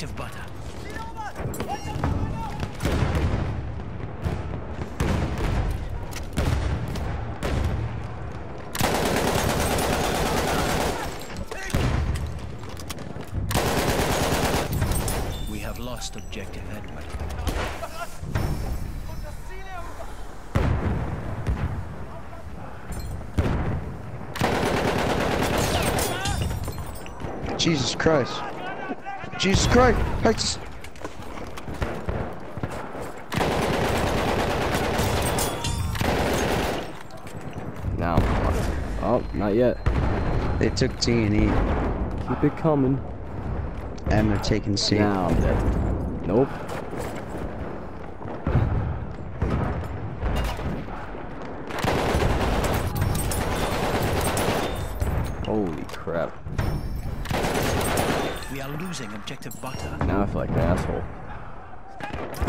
objective butter. We have lost objective Edward. Jesus Christ. Jesus Christ. I just... Now. Oh, not yet. They took T and E. Keep it coming. And they're taking C. Now I'm dead. Nope. Holy crap. We are losing objective butter. Now I feel like an asshole.